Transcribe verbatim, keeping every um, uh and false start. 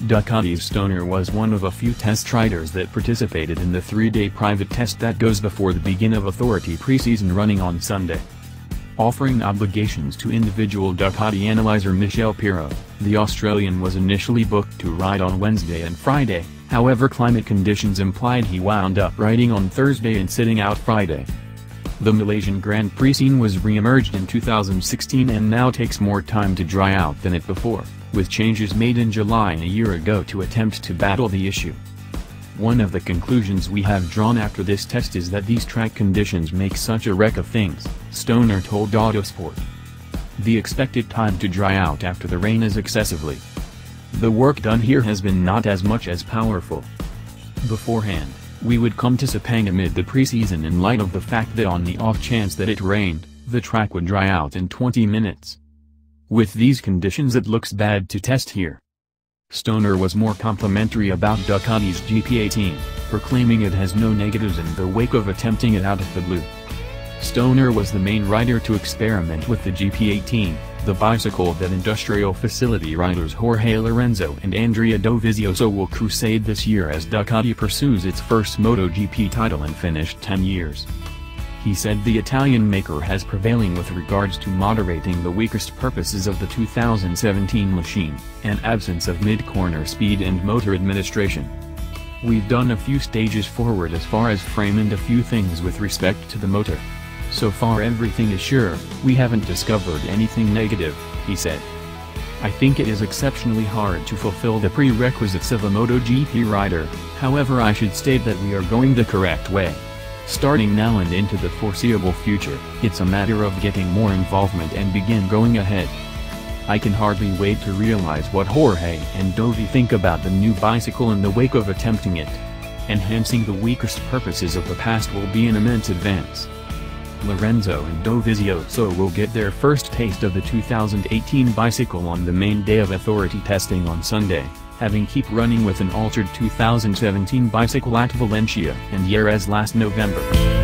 Ducati's Stoner was one of a few test riders that participated in the three-day private test that goes before the begin of Authority pre-season running on Sunday. Offering obligations to individual Ducati analyzer Michel Pirot, the Australian was initially booked to ride on Wednesday and Friday, however climate conditions implied he wound up riding on Thursday and sitting out Friday. The Malaysian Grand Prix scene was re-emerged in two thousand sixteen and now takes more time to dry out than it before, with changes made in July a year ago to attempt to battle the issue. One of the conclusions we have drawn after this test is that these track conditions make such a wreck of things, Stoner told Autosport. The expected time to dry out after the rain is excessively. The work done here has been not as much as powerful. Beforehand, we would come to Sepang amid the preseason in light of the fact that on the off chance that it rained, the track would dry out in twenty minutes. With these conditions it looks bad to test here. Stoner was more complimentary about Ducati's G P eighteen, proclaiming it has no negatives in the wake of attempting it out of the blue. Stoner was the main rider to experiment with the G P eighteen, the bicycle that industrial facility riders Jorge Lorenzo and Andrea Dovizioso will crusade this year as Ducati pursues its first MotoGP title in finished ten years. He said the Italian maker has prevailing with regards to moderating the weakest purposes of the two thousand seventeen machine, an absence of mid-corner speed and motor administration. We've done a few stages forward as far as frame and a few things with respect to the motor. So far everything is sure, we haven't discovered anything negative, he said. I think it is exceptionally hard to fulfill the prerequisites of a MotoGP rider, however I should state that we are going the correct way. Starting now and into the foreseeable future, it's a matter of getting more involvement and begin going ahead. I can hardly wait to realize what Jorge and Dovi think about the new bicycle in the wake of attempting it. Enhancing the weakest purposes of the past will be an immense advance. Lorenzo and Dovizioso will get their first taste of the two thousand eighteen bicycle on the main day of Authority testing on Sunday, having keep running with an altered two thousand seventeen bicycle at Valencia and Jerez last November.